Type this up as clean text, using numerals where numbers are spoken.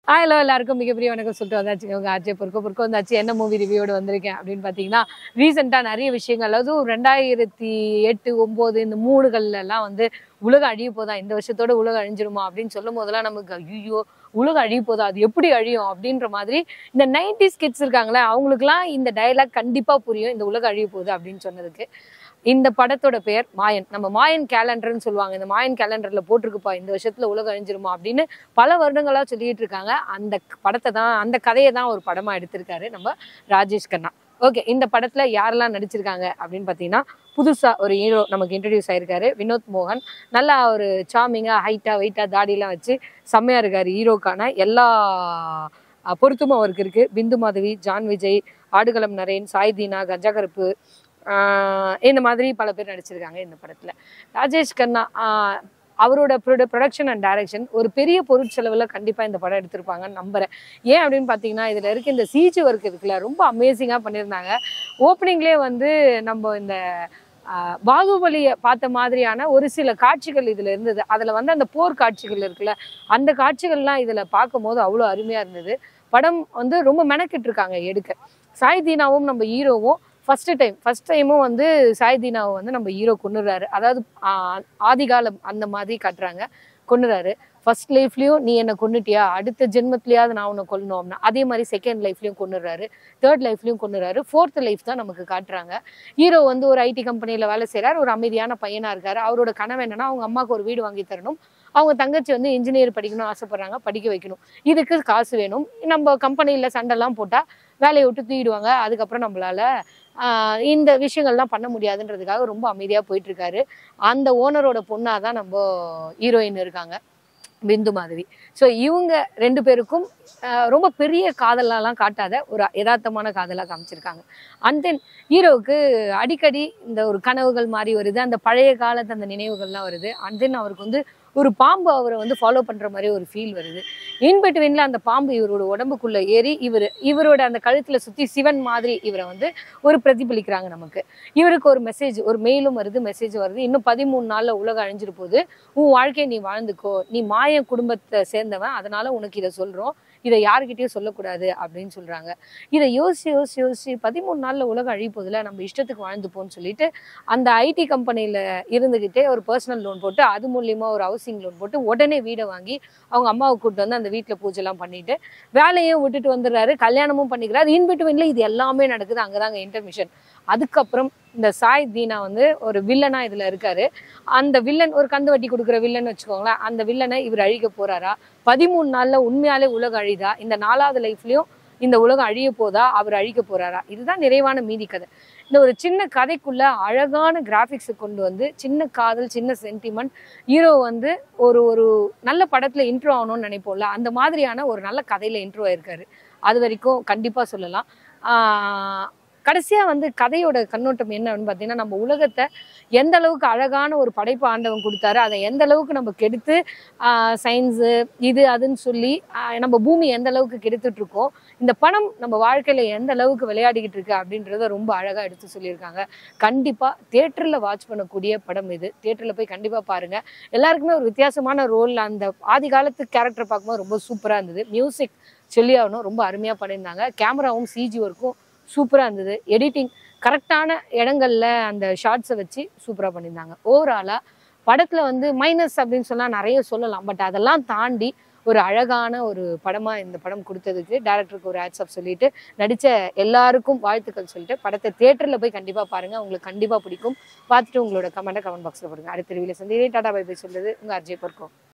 Hello எல்லாருக்கும் மிகப்பெரிய வணக்கம் சொல்லிட்டு வந்தாச்சு உங்க ஆர்ஜே பொறுக்க வந்தாச்சு. என்ன மூவி ரிவ்யூவோட வந்திருக்கேன் அப்படின்னு பார்த்தீங்கன்னா, ரீசெண்டாக நிறைய விஷயங்கள், அதாவது 2008, 9 இந்த மூடுகள்லாம் வந்து உலகம் அழிய போதா, இந்த வருஷத்தோட உலகம் அழிஞ்சிருமா அப்படின்னு சொல்லும் போதெல்லாம் நமக்கு ஐயோ உலகம் அழிய போதா, அது எப்படி அழியும் அப்படின்ற மாதிரி இந்த 90s கிட்ஸ் இருக்காங்களே அவங்களுக்குலாம் இந்த டயலாக் கண்டிப்பாக புரியும், இந்த உலகம் அழிய போகுது அப்படின்னு சொன்னதுக்கு. இந்த படத்தோட பெயர் மாயன். நம்ம மாயன் கேலண்டர்னு சொல்லுவாங்க. இந்த மாயன் கேலண்டர்ல போட்டிருக்குப்பா இந்த வருஷத்துல உலகம் அழிஞ்சிருமா அப்படின்னு பல வருடங்களா சொல்லிட்டு இருக்காங்க. அந்த படத்தை தான், அந்த கதையை தான் ஒரு படமா எடுத்திருக்காரு நம்ம ராஜேஷ் கண்ணா. ஓகே, இந்த படத்துல யாரெல்லாம் நடிச்சிருக்காங்க அப்படின்னு பார்த்தீங்கன்னா, புதுசா ஒரு ஹீரோ நமக்கு இன்ட்ரடியூஸ் ஆயிருக்காரு, வினோத் மோகன். நல்லா ஒரு சாமிங்கா ஹைட்டா வெயிட்டா தாடியெல்லாம் வச்சு செம்மையா இருக்காரு. ஹீரோக்கான எல்லா பொருத்தமும் அவருக்கு இருக்கு. பிந்து மாதவி, ஜான் விஜய், ஆடுகளம் நரேன், சாய் தீனா, கஞ்சா கருப்பு, இந்த மாதிரி பல பேர் நடிச்சிருக்காங்க இந்த படத்துல. ராஜேஷ் கண்ணா அவரோட ப்ரொடக்ஷன் அண்ட் டைரக்ஷன் ஒரு பெரிய பொருட்செலவில் கண்டிப்பாக இந்த படம் எடுத்திருப்பாங்கன்னு நம்புறேன். ஏன் அப்படின்னு பார்த்தீங்கன்னா, இதில் இருக்க இந்த சிஜி ஒர்க் இருக்குல்ல, ரொம்ப அமேசிங்காக பண்ணியிருந்தாங்க. ஓப்பனிங்லேயே வந்து நம்ம இந்த பாகுபலியை பார்த்த மாதிரியான ஒரு சில காட்சிகள் இதில் இருந்தது. அதில் வந்து அந்த போர் காட்சிகள் இருக்குல்ல, அந்த காட்சிகள்லாம் இதில் பார்க்கும் போது அவ்வளோ அருமையாக இருந்தது. படம் வந்து ரொம்ப மெனக்கிட்டு இருக்காங்க எடுக்க. சாய் தீனாவும் நம்ம ஹீரோவும் ஃபர்ஸ்ட் டைமும் வந்து சாய் தீனாவை வந்து நம்ம ஹீரோ கொன்னுறாரு. அதாவது ஆதிகாலம் அந்த மாதிரி காட்டுறாங்க, கொன்னுறாரு. ஃபர்ஸ்ட் லைஃப்லயும் நீ என்ன கொன்னுட்டியா, அடுத்த ஜென்மத்திலேயாவது நான் உன்னை கொல்லணும் அப்படின்னா, அதே மாதிரி செகண்ட் லைஃப்லயும் கொன்னுறாரு, தேர்ட் லைஃப்லயும் கொன்னுறாரு, ஃபோர்த் லைஃப் தான் நமக்கு காட்டுறாங்க. ஹீரோ வந்து ஒரு ஐடி கம்பெனியில வேலை செய்யறாரு, ஒரு அமைதியான பையனா இருக்காரு. அவரோட கனவு என்னன்னா, அவங்க அம்மாவுக்கு ஒரு வீடு வாங்கி தரணும், அவங்க தங்கச்சி வந்து இன்ஜினியர் படிக்கணும்னு ஆசைப்படுறாங்க, படிக்க வைக்கணும், இதுக்கு காசு வேணும். நம்ம கம்பெனியில் சண்டைலாம் போட்டால் வேலையை விட்டு தூக்கிடுவாங்க, அதுக்கப்புறம் நம்மளால இந்த விஷயங்கள்லாம் பண்ண முடியாதுன்றதுக்காக ரொம்ப அமைதியாக போயிட்டு இருக்காரு. அந்த ஓனரோட பொண்ணாக தான் நம்ம ஹீரோயின் இருக்காங்க, பிந்து மாதவி. ஸோ இவங்க 2 பேருக்கும் ரொம்ப பெரிய காதலெலாம் காட்டாத ஒரு யதார்த்தமான காதலாக காமிச்சிருக்காங்க. அண்ட் தென் ஹீரோவுக்கு அடிக்கடி இந்த ஒரு கனவுகள் மாதிரி வருது, அந்த பழைய காலத்து அந்த நினைவுகள்லாம் வருது. அண்ட் தென் அவருக்கு வந்து ஒரு பாம்பு அவரை வந்து ஃபாலோ பண்ணுற மாதிரி ஒரு ஃபீல் வருது. இன்பிட்வீனில் அந்த பாம்பு இவரோட உடம்புக்குள்ளே ஏறி இவரோட அந்த கழுத்தில் சுற்றி சிவன் மாதிரி இவரை வந்து ஒரு பிரதிபலிக்கிறாங்க நமக்கு. இவருக்கு ஒரு மெசேஜ், ஒரு மெயிலும் வருது, மெசேஜ் வருது, இன்னும் 13 நாளில் உலகம் அழிஞ்சிட்டு போகுது, உன் வாழ்க்கையை நீ வாழ்ந்துக்கோ, நீ மாய குடும்பத்தை சேர்ந்தவன், அதனால உனக்கு இதை சொல்கிறோம், இதை யாருக்கிட்டையும் சொல்லக்கூடாது அப்படின்னு சொல்கிறாங்க. இதை யோசிச்சு 13 நாளில் உலகம் அழிய போதில் நம்ம இஷ்டத்துக்கு வாழ்ந்துப்போன்னு சொல்லிட்டு அந்த ஐடி கம்பெனியில் இருந்துக்கிட்டே ஒரு பர்சனல் லோன் போட்டு, அது மூலியமாக ஒரு ஹவுசிங் லோன் போட்டு உடனே வீடை வாங்கி அவங்க அம்மாவை கூப்பிட்டு வந்து அந்த வீட்டில் பூஜைலாம் பண்ணிட்டு வேலையும் விட்டுட்டு வந்துடுறாரு, கல்யாணமும் பண்ணிக்கிறாரு. இன்பிட்வீனில் இது எல்லாமே நடக்குது. அங்கதாங்க இன்டர்மிஷன். அதுக்கப்புறம் இந்த சாய் தீனா வந்து ஒரு வில்லனா இதுல இருக்காரு. அந்த வில்லன் ஒரு கந்து வட்டி கொடுக்குற வில்லன் வச்சுக்கோங்களேன். அந்த வில்லனை இவர் அழிக்க போறாரா, 13 நாள்ல உண்மையாலே உலகம் அழிதா, இந்த 4வது லைஃப்லயும் இந்த உலகம் அழிய போதா, அவர் அழிக்க போறாரா, இதுதான் நிறைவான மீதி கதை. இந்த ஒரு சின்ன கதைக்குள்ள அழகான கிராஃபிக்ஸை கொண்டு வந்து, சின்ன காதல், சின்ன சென்டிமெண்ட், ஹீரோ வந்து ஒரு ஒரு நல்ல படத்துல இன்ட்ரோ ஆகணும்னு நினைப்போம்ல, அந்த மாதிரியான ஒரு நல்ல கதையில இன்ட்ரோ ஆயிருக்காரு. அது வரைக்கும் கண்டிப்பா சொல்லலாம். கடைசியா வந்து கதையோட கண்ணோட்டம் என்ன அப்படின்னு பார்த்தீங்கன்னா, நம்ம உலகத்தை எந்த அளவுக்கு அழகான ஒரு படைப்பு ஆண்டவன் கொடுத்தாரு, அதை எந்த அளவுக்கு நம்ம கெடுத்து சயின்ஸு இது அதுன்னு சொல்லி நம்ம பூமி எந்த அளவுக்கு கெடுத்துட்டு இருக்கோம், இந்த பணம் நம்ம வாழ்க்கையில எந்த அளவுக்கு விளையாடிக்கிட்டு இருக்கு அப்படின்றத ரொம்ப அழகா எடுத்து சொல்லியிருக்காங்க. கண்டிப்பா தியேட்டர்ல வாட்ச் பண்ணக்கூடிய படம் இது. தியேட்டர்ல போய் கண்டிப்பா பாருங்க. எல்லாருக்குமே ஒரு வித்தியாசமான ரோல், அந்த ஆதி காலத்து கேரக்டர் பார்க்கும்போது ரொம்ப சூப்பரா இருந்தது. மியூசிக் சொல்லி ஆகணும், ரொம்ப அருமையா பண்ணியிருந்தாங்க. கேமராவும் சிஜி ஒர்க்கும் சூப்பராக இருந்தது. எடிட்டிங் கரெக்டான இடங்கள்ல அந்த ஷார்ட்ஸை வச்சு சூப்பராக பண்ணியிருந்தாங்க. ஓவராலாக படத்தில் வந்து மைனஸ் அப்படின்னு சொன்னால் நிறைய சொல்லலாம். பட் அதெல்லாம் தாண்டி ஒரு அழகான ஒரு படமாக இந்த படம் கொடுத்ததுக்கு டைரக்டருக்கு ஒரு ஹேட்ஸ் ஆஃப் சொல்லிட்டு, நடித்த எல்லாருக்கும் வாழ்த்துக்கள் சொல்லிட்டு, படத்தை தியேட்டரில் போய் கண்டிப்பாக பாருங்கள், உங்களுக்கு கண்டிப்பாக பிடிக்கும். பார்த்துட்டு உங்களோட கமெண்ட் பாக்ஸில் போடுங்க. அடுத்த ரிவியூல சந்திக்கிறேன். டாடா பை பை சொல்றது உங்கள் ஆர்ஜே பொறுக்கும்.